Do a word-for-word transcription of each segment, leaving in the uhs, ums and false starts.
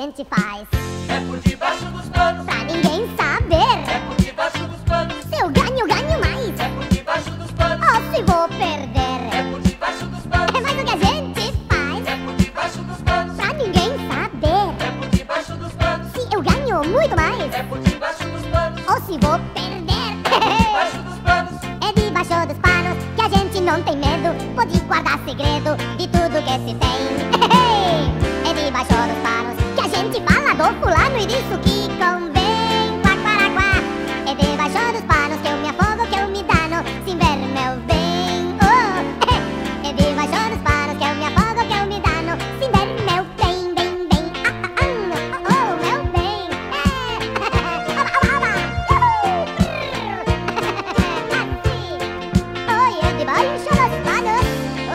gente faz é por debaixo dos panos, pra ninguém saber. é por debaixo dos panos, Se eu ganho, ganho mais. é por debaixo dos panos, Ou se vou perder, é por debaixo dos panos, é mais o que a gente faz é por debaixo dos panos, pra ninguém saber. é por debaixo dos panos, Se eu ganho muito mais, é por debaixo dos panos, ou se vou perder. debaixo dos panos, É debaixo dos panos que a gente não tem medo. Pode guardar segredo de tudo que se tem. É debaixo dos panos que a gente fala do fulano e disso que convém. Quá, quá, quá. É debaixo dos panos que eu me afogo, que eu me dano sem ver meu bem. Oh, é debaixo dos panos que eu me afogo, que eu me dano sem ver meu bem, bem, bem. Ah, ah, ah, oh, meu bem. É. Oba, oba, oba. Uhul. Assim. Oi, é debaixo dos panos.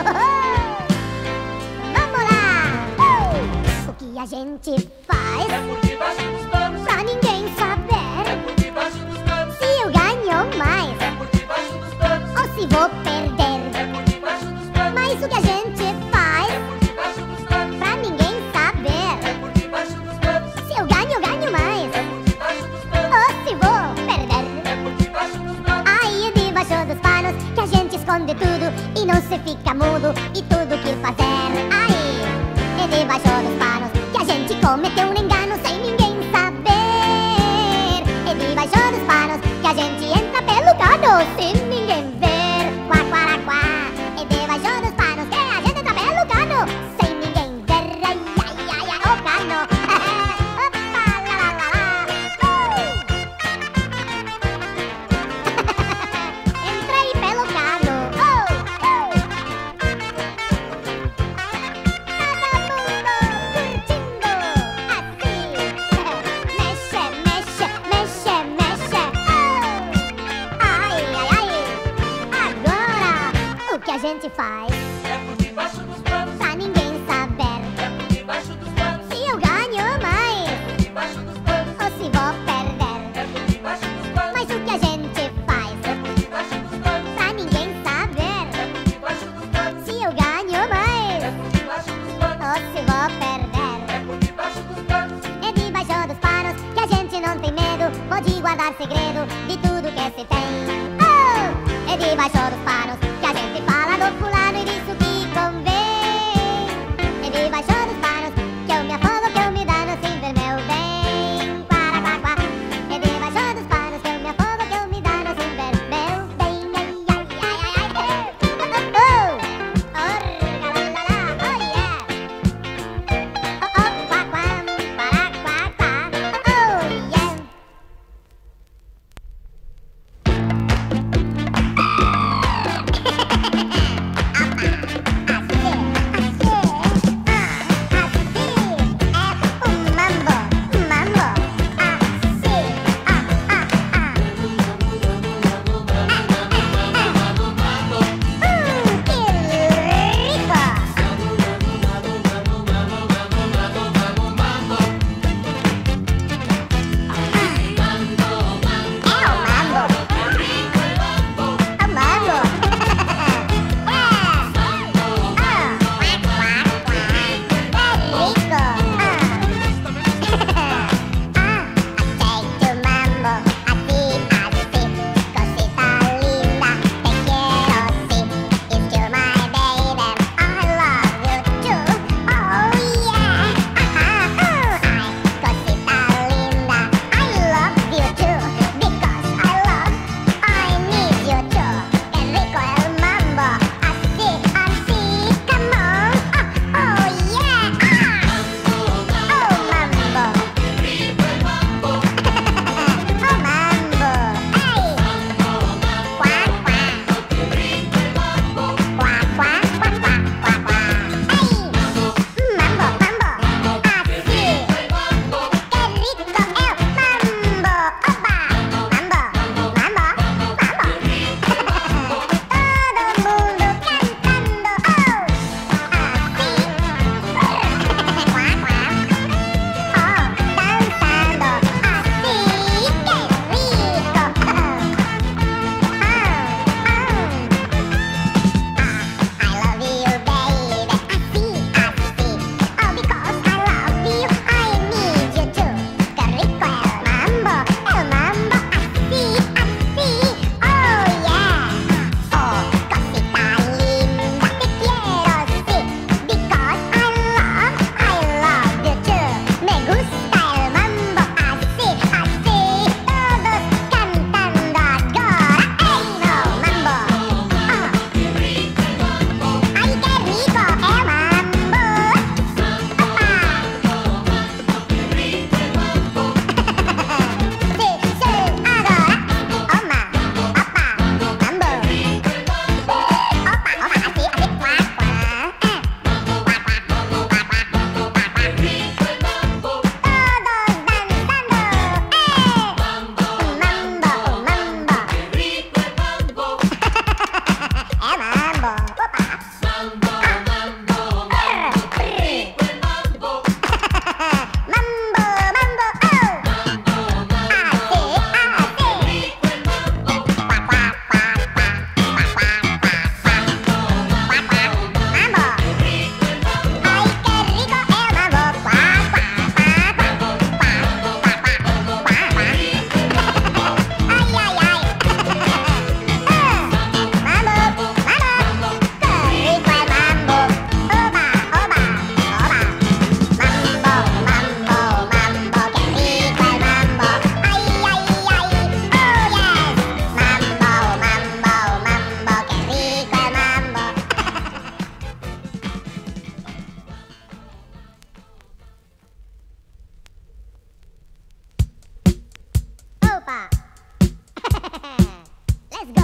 Vamos lá. Uh. O que a gente faz é por debaixo dos panos, pra ninguém é saber. por debaixo dos panos, Se eu ganho mais é por debaixo dos panos, ou se vou perder. é por debaixo dos panos, Mas o que a gente faz é por debaixo dos panos, pra ninguém é saber. por debaixo dos panos, Se eu ganho, ganho mais é por debaixo dos panos, ou se vou perder. é por debaixo dos panos, Aí é debaixo dos panos que a gente esconde tudo e não se fica mudo e tudo que fazer. Aí é debaixo dos panos que a gente cometeu um engano sem ninguém saber. É debaixo dos panos que a gente entra pelo cano sem ninguém ver. Quá, quá, quá. É debaixo dos panos que a gente entra pelo cano sem ninguém ver. Ai, ai, ai, ai, o cano. Opa, lá, lá, lá, lá. Uh! Entrei pelo cano. Oh, oh. Todo mundo curtindo assim. Mexe, mexe, mexe, mexe. Oh. Ai, ai, ai. Agora, o que a gente faz é por debaixo dos panos, pra ninguém saber. é por debaixo dos panos, Se eu ganho mais é por debaixo dos panos, ou se vou perder. é por debaixo dos panos, Mas o que a gente faz é por debaixo dos panos, pra ninguém saber. é por debaixo dos panos, Se eu ganho mais é por debaixo dos panos, ou se vou perder. é por debaixo dos panos, É debaixo dos panos que a gente não tem medo. Pode guardar segredo de tudo que se tem. Oh! É debaixo dos panos que a gente fala do fulano e disso que convém. É debaixo dos panos que eu me afogo, que eu me dano sem ver meu bem. Quá, quá, quá. É debaixo dos panos que eu me afogo, que eu me dano sem ver meu bem. Ai, ai, ai, ai, ai. Oh, oh, oh. Orga, lá, lá, lá. Oh, yeah. Oh, oh, quá, quá, pará, quá, quá. Oh, yeah.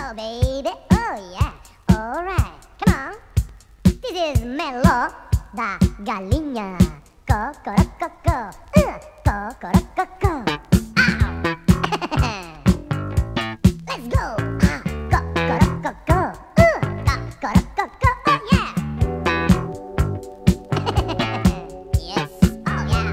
go, baby. Oh yeah. Alright. Come on. This is Melo da galinha. Cocorococo. Uh, cocorococo. Ow. Let's go. Ah, cocorococo. Uh, cocorococo. Oh yeah. Yes. Oh yeah.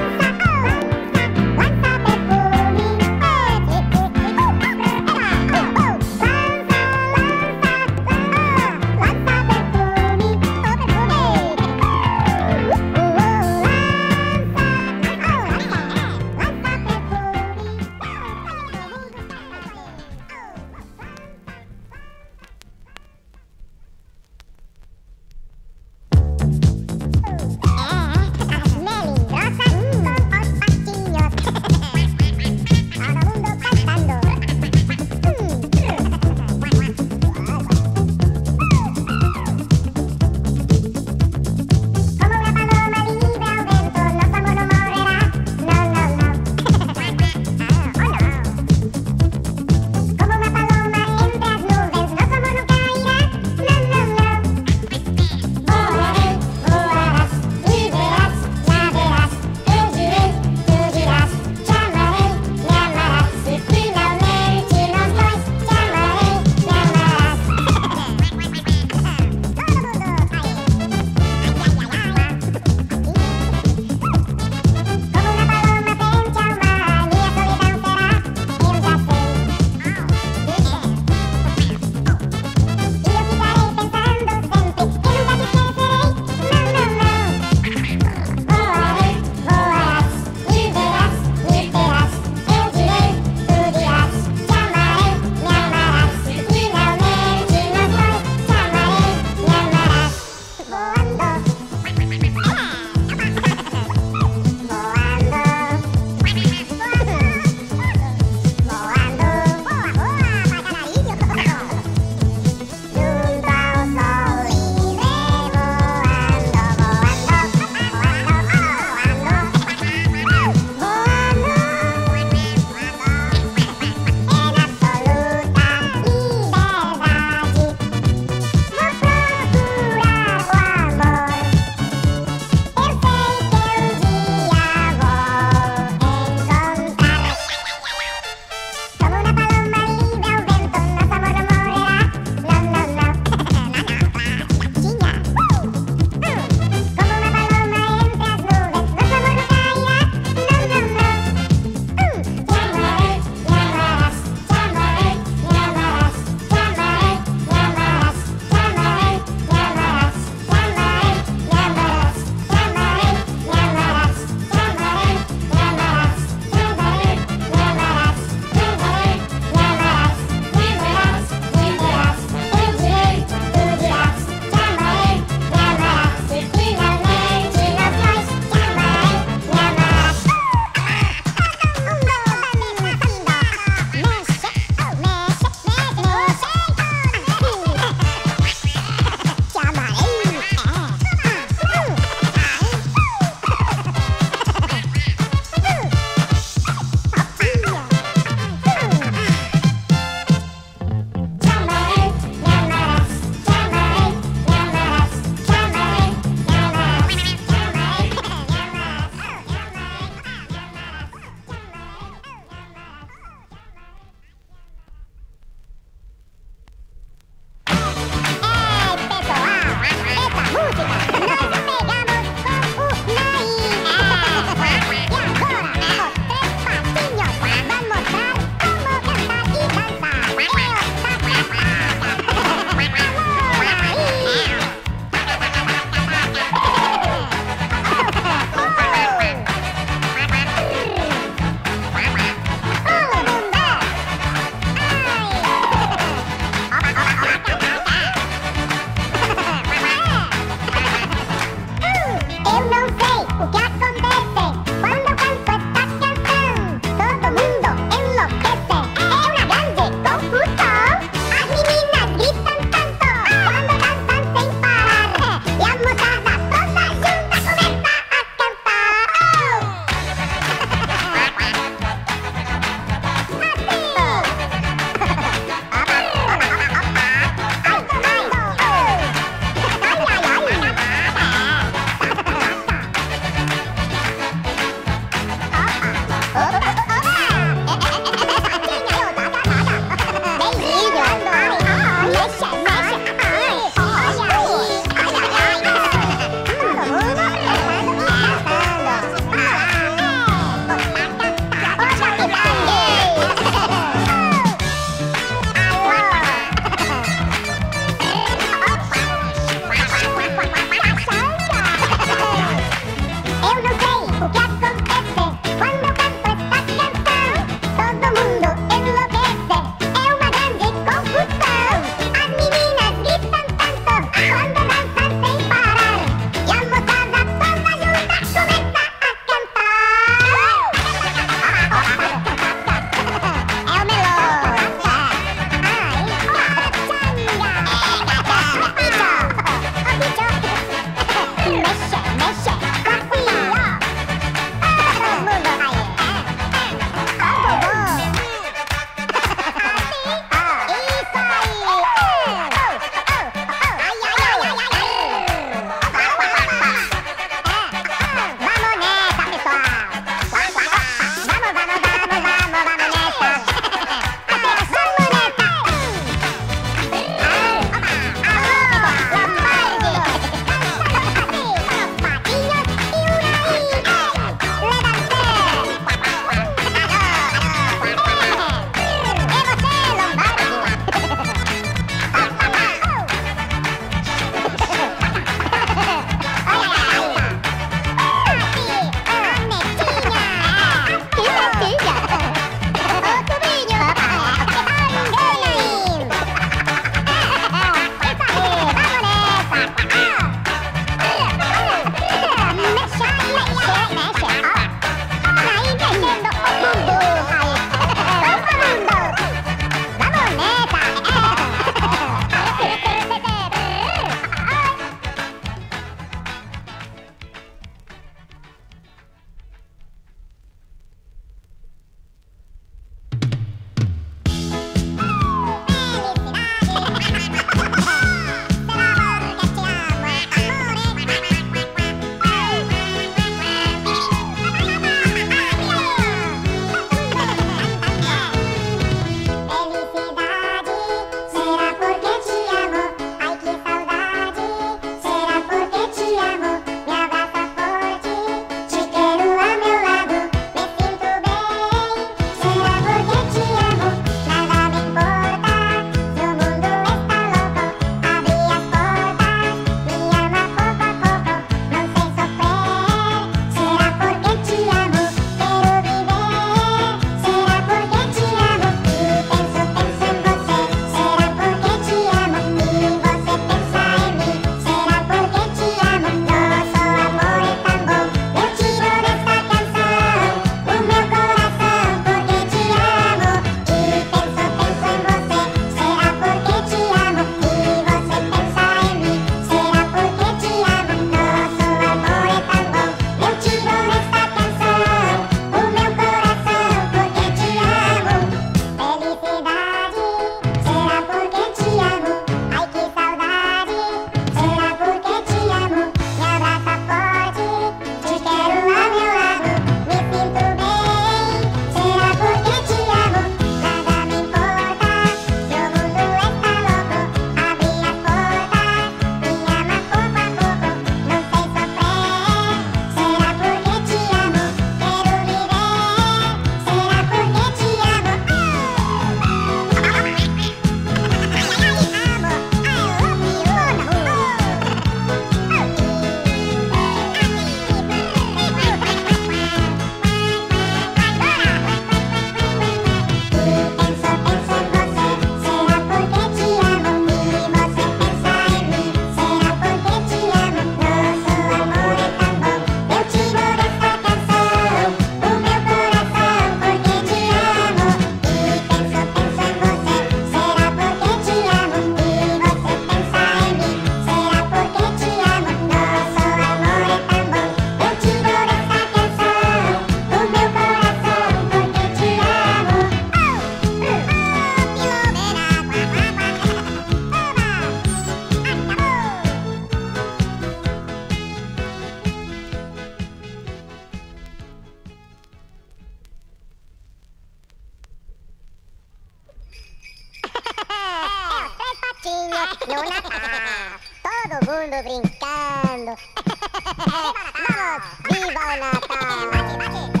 no Natal, todo mundo brincando. Vamos, viva o Natal! Bate, bate.